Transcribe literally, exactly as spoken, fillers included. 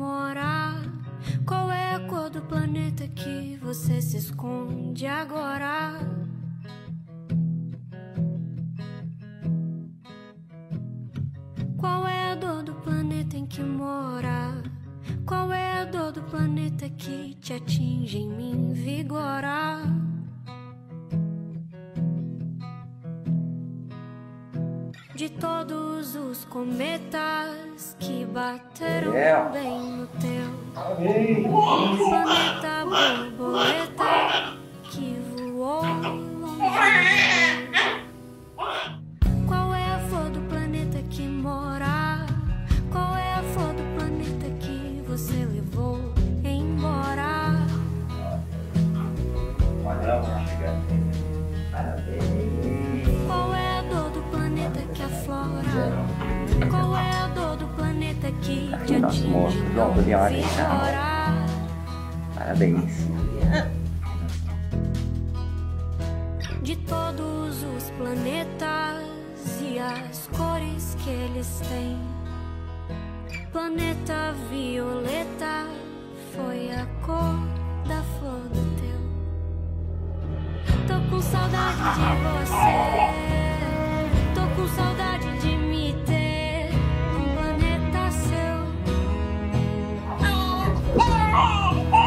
morar? Qual é a cor do planeta que você se esconde agora? Qual é a dor do planeta em que mora? Qual é a dor do planeta que te atinge em mim vigorar? De todos os cometas que bateram yeah. bem no teu hey. planeta borboleta que voou longe. Qual é a flor do planeta que mora? Qual é a flor do planeta que você levou embora? Qual é a dor do planeta que aflora? Qual é a dor do planeta que te atinge não vigora? Parabéns. De todos os planetas e as cores que eles têm, planeta violeta foi a cor da flor do teu. Tô com saudade de você. Tô com saudade de me ter um planeta seu.